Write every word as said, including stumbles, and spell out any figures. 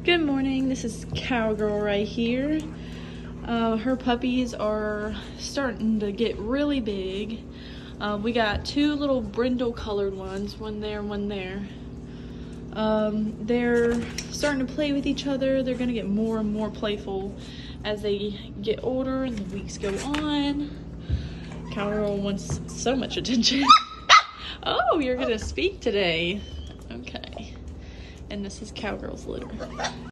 Good morning, this is Cowgirl right here. Uh, her puppies are starting to get really big. Uh, we got two little brindle colored ones, one there, one there. Um, they're starting to play with each other. They're gonna get more and more playful as they get older and the weeks go on. Cowgirl wants so much attention. Oh, you're gonna speak today. Okay. And this is Cowgirl's litter.